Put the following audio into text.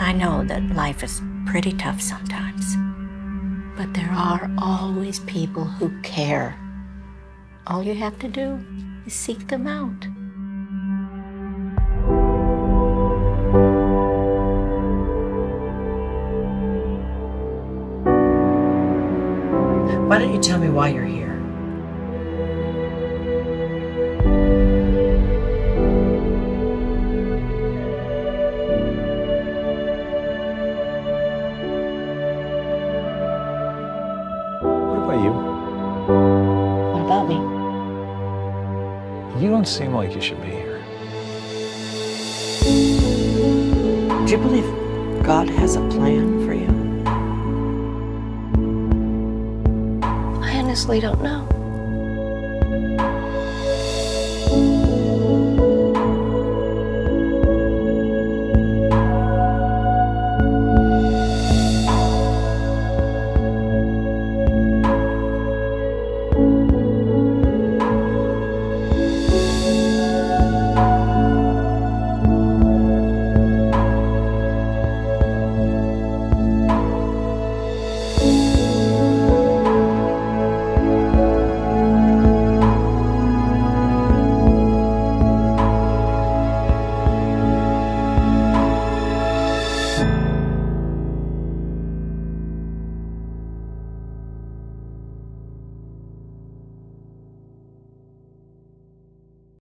I know that life is pretty tough sometimes, but there are always people who care. All you have to do is seek them out. Why don't you tell me why you're here? What about you? What about me? You don't seem like you should be here. Do you believe God has a plan for you? I honestly don't know.